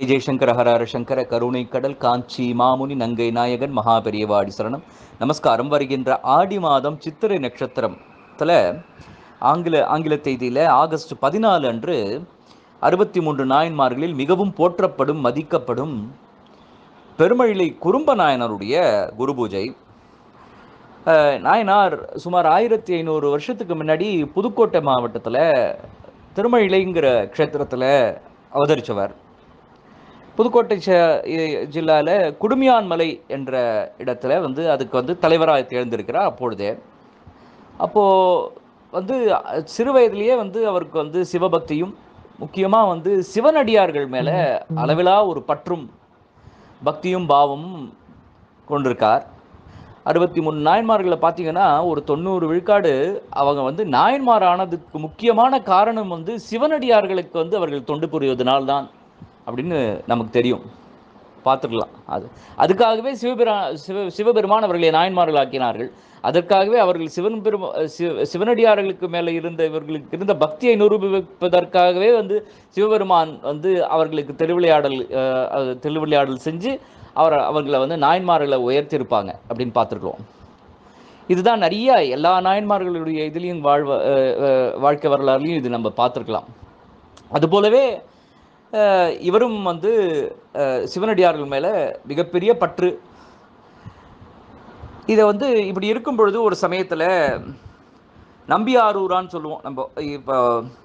ஜெய்சங்கர ஹரஹர சங்கர கருணை கடல் காஞ்சி மாமுனி நங்கை நாயகன் மகாபெரியவாடி சரணம். நமஸ்காரம். வருகின்ற ஆடி மாதம் சித்திரை நட்சத்திரத்தில் ஆங்கில தேதியில் ஆகஸ்ட் 14 அன்று 63 நாயன்மார்களில் மிகவும் போற்றப்படும் மதிக்கப்படும் பெருமழிலை குறும்ப நாயனருடைய குரு பூஜை. நாயனார் சுமார் 1500 வருஷத்துக்கு முன்னாடி புதுக்கோட்டை மாவட்டத்தில் திருமழிலைங்கிற க்ஷேத்திரத்தில் அவதரித்தவர். புதுக்கோட்டை ஜில்லாவில் குடுமியான்மலை என்ற இடத்துல அதுக்கு தலைவராக தேர்ந்திருக்கிறார். அப்போது சிறு வயதிலேயே அவருக்கு சிவபக்தியும் முக்கியமாக சிவனடியார்கள் மேலே அளவிலா ஒரு பற்றும் பக்தியும் பாவமும் கொண்டிருக்கார். 63 நாயன்மார்களை பார்த்தீங்கன்னா ஒரு 90 விழுக்காடு அவங்க நாயன்மார் ஆனதுக்கு முக்கியமான காரணம் சிவனடியார்களுக்கு அவர்கள் தொண்டு புரிவதனால்தான் அப்படின்னு நமக்கு தெரியும், பார்த்துக்கலாம். அதுக்காகவே சிவபெருமான் அவர்களை நாயன்மார்கள் ஆக்கினார்கள். அதற்காகவே அவர்கள் சிவனடியார்களுக்கு மேலே இவர்களுக்கு இருந்த பக்தியை நிரூபிப்பதற்காகவே சிவபெருமான் அவர்களுக்கு திருவிளையாடல் செஞ்சு அவர்களை நாயன்மார்களை உயர்த்தியிருப்பாங்க அப்படின்னு பார்த்துருக்கோம். இதுதான் நிறைய எல்லா நாயன்மார்களுடைய இதுலேயும் வாழ்க்கை வரலாறுலையும் இது நம்ம பார்த்துருக்கலாம். அதுபோலவே இவரும் சிவனடியார்கள் மேலே மிகப்பெரிய பற்று. இதை இப்படி இருக்கும் பொழுது ஒரு சமயத்தில் நம்பியாரூரான்னு சொல்லுவோம் நம்ம. இப்போ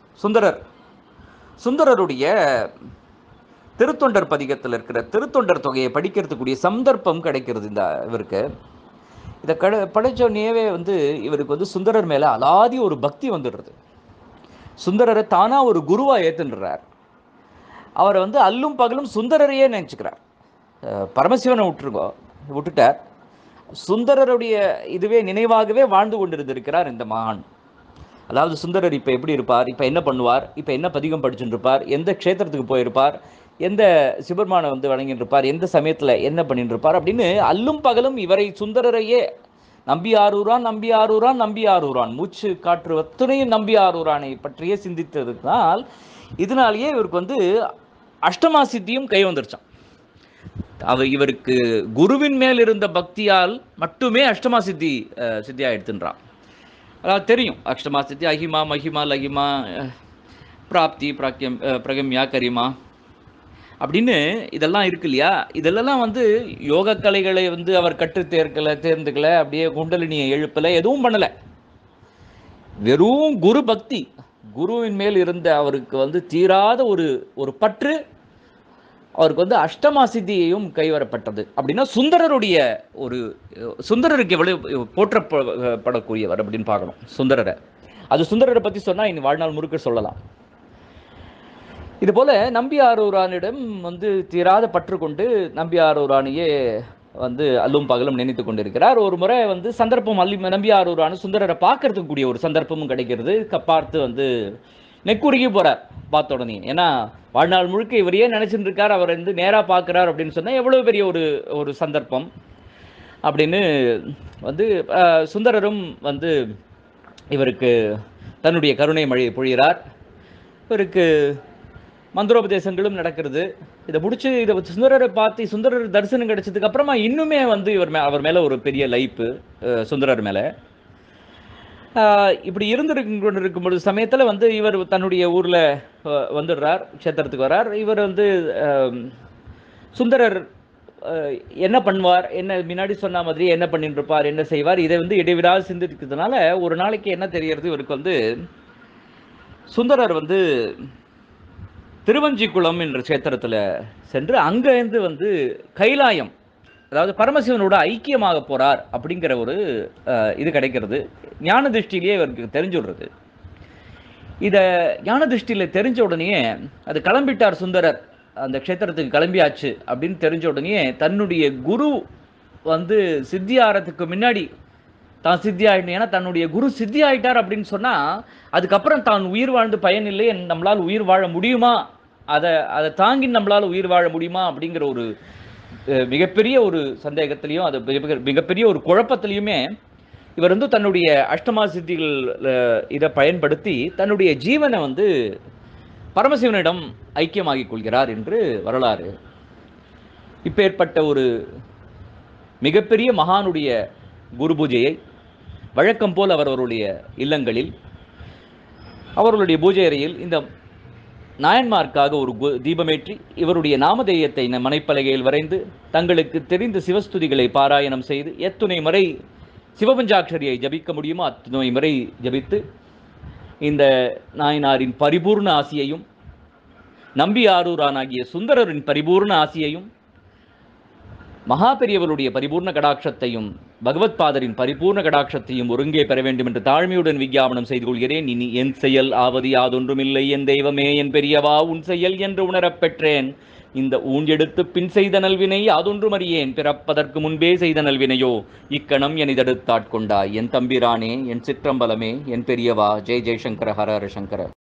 சுந்தரருடைய திருத்தொண்டர் பதிகத்தில் இருக்கிற திருத்தொண்டர் தொகையை படிக்கிறதுக்குரிய சந்தர்ப்பம் கிடைக்கிறது இவருக்கு. இதை படைச்சோடனேவே இவருக்கு சுந்தரர் மேலே அலாதி ஒரு பக்தி வந்துடுறது. சுந்தரரை தானாக ஒரு குருவாக ஏற்றுன்றார். அவரை அல்லும் பகலும் சுந்தரரையே நினச்சிக்கிறார். பரமசிவனை விட்டுட்டார். சுந்தரருடைய இதுவே நினைவாகவே வாழ்ந்து கொண்டிருந்திருக்கிறார் இந்த மகான். அதாவது சுந்தரர் இப்போ எப்படி இருப்பார், இப்போ என்ன பண்ணுவார், இப்போ என்ன பதிகம் படிச்சுட்டு இருப்பார், எந்த க்ஷேத்திரத்துக்கு போயிருப்பார், எந்த சிவபெருமானை வணங்கிட்டு இருப்பார், எந்த சமயத்தில் என்ன பண்ணிட்டு இருப்பார் அப்படின்னு அல்லும் பகலும் இவரை சுந்தரரையே நம்பி ஆரூரான் மூச்சு காற்று அத்துணையும் நம்பி ஆரூரானை பற்றியே சிந்தித்ததுனால் இதனாலேயே இவருக்கு அஷ்டமா சித்தியும் கை வந்துருச்சான். இவருக்கு குருவின் மேல் இருந்த பக்தியால் மட்டுமே அஷ்டமா சித்தியா எடுத்துன்றான். அதாவது தெரியும், அஷ்டமா சித்தி அஹிமா மஹிமா லஹிமா பிராப்தி பிரகம்யா கரிமா அப்படின்னு இதெல்லாம் இருக்கு இல்லையா. இதெல்லாம் யோக கலைகளை அவர் கற்று தேர்ந்துக்கல, அப்படியே குண்டலினியை எழுப்பலை, எதுவும் பண்ணலை. வெறும் குரு பக்தி, குருவின் மேல் இருந்த அவருக்கு தீராத ஒரு பற்று அவருக்கு அஷ்டமா சித்தியையும் கைவரப்பட்டது. அப்படின்னா சுந்தரருக்கு எவ்வளவு போற்றப்படக்கூடியவர் அப்படின்னு பார்க்கணும் சுந்தரரை. சுந்தரரை பற்றி சொன்னால் இனி வாழ்நாள் முழுக்க சொல்லலாம். இதுபோல நம்பி ஆரூரானிடம் தீராத பற்று கொண்டு நம்பி ஆரூரானையே அல்லும் பகலும் நினைத்து கொண்டிருக்கிறார். ஒரு முறை சந்தர்ப்பம் நம்பி ஆரூரான சுந்தரரை பார்க்கறதுக்கு கூடிய ஒரு சந்தர்ப்பமும் கிடைக்கிறது. பார்த்து நெக்குருகி போறார் பார்த்த உடனே. ஏன்னா வாழ்நாள் முழுக்க இவரையே நினைச்சுட்டு இருக்கார். அவர் நேராக பார்க்கிறார் அப்படின்னு சொன்னால் எவ்வளவு பெரிய ஒரு சந்தர்ப்பம் அப்படின்னு சுந்தரரும் இவருக்கு தன்னுடைய கருணை மழையை பொழிகிறார். இவருக்கு மந்திரோபதேசங்களும் நடக்கிறது. இதை முடிச்சு சுந்தரரை பார்த்து சுந்தரர் தரிசனம் கிடைச்சதுக்கு அப்புறமா இன்னுமே அவர் மேலே ஒரு பெரிய லைப்பு சுந்தரர் மேலே. இப்படி இருந்திருக்கும் பொழுது சமயத்தில் இவர் தன்னுடைய ஊரில் வந்துடுறார், க்ஷேத்திரத்துக்கு வர்றார். இவர் சுந்தரர் என்ன பண்ணுவார், என்ன முன்னாடி சொன்ன மாதிரி என்ன பண்ணிட்டு இருப்பார், என்ன செய்வார், இதை இடைவிடாது சிந்திக்கிறதுனால ஒரு நாளைக்கு என்ன தெரியறது, இவருக்கு சுந்தரர் திருவஞ்சிக்குளம் என்ற க்ஷேத்திரத்தில் சென்று அங்கேருந்து கைலாயம், அதாவது பரமசிவனோட ஐக்கியமாக போகிறார் அப்படிங்கிற ஒரு இது கிடைக்கிறது. ஞான திருஷ்டிலேயே இவருக்கு தெரிஞ்சுடுறது. இதை ஞான திருஷ்டியில் தெரிஞ்ச உடனே அது கிளம்பிட்டார் சுந்தரர், அந்த க்ஷேத்திரத்துக்கு கிளம்பியாச்சு அப்படின்னு தெரிஞ்ச உடனே தன்னுடைய குரு சித்தி ஆகிறதுக்கு முன்னாடி தான் சித்தி ஆகிடணும். ஏன்னா தன்னுடைய குரு சித்தி ஆகிட்டார் அப்படின்னு சொன்னால் அதுக்கப்புறம் தான் உயிர் வாழ்ந்து பயன் இல்லை, நம்மளால் உயிர் வாழ முடியுமா, அதை தாங்கி நம்மளால் உயிர் வாழ முடியுமா அப்படிங்கிற ஒரு மிகப்பெரிய ஒரு சந்தேகத்திலையும் அது மிகப்பெரிய ஒரு குழப்பத்திலையுமே இவர் தன்னுடைய அஷ்டமா சித்திகள் இதை பயன்படுத்தி தன்னுடைய ஜீவனை பரமசிவனிடம் ஐக்கியமாகிக் கொள்கிறார் என்று வரலாறு. இப்பேற்பட்ட ஒரு மிகப்பெரிய மகானுடைய குரு பூஜையை வழக்கம் போல் அவர்களுடைய இல்லங்களில் அவர்களுடைய பூஜை அறையில் இந்த நாயன்மார்க்காக ஒரு தீபமேற்றி இவருடைய நாமதேயத்தை மனைப்பலகையில் வரைந்து தங்களுக்கு தெரிந்த சிவஸ்துதிகளை பாராயணம் செய்து எத்துணை முறை சிவபஞ்சாட்சரியை ஜபிக்க முடியுமோ அத்துணை முறை ஜபித்து இந்த நாயனாரின் பரிபூர்ண ஆசியையும் நம்பி ஆரூரானாகிய சுந்தரரின் பரிபூர்ண ஆசியையும் மகா பெரியவருடைய பரிபூர்ண கடாட்சத்தையும் பகவத் பாதரின் பரிபூர்ண கடாட்சத்தையும் ஒருங்கே பெற வேண்டும் என்று தாழ்மையுடன் விஞ்ஞாபனம் செய்து கொள்கிறேன். இனி என் செயல் ஆவது யாதொன்றுமில்லை, என் தெய்வமே என் பெரியவா உன் செயல் என்று உணரப் பெற்றேன். இந்த ஊஞ்செடுத்து பின் செய்த நல்வினை யாதொன்றும் அறியேன், பிறப்பதற்கு முன்பே செய்த நல்வினையோ இக்கணம் எனிதடுத்தாட்கொண்டாய். என் தம்பிரானே, என் சிற்றம்பலமே, என் பெரியவா. ஜெய் ஜெய்சங்கர ஹர ஹர சங்கர.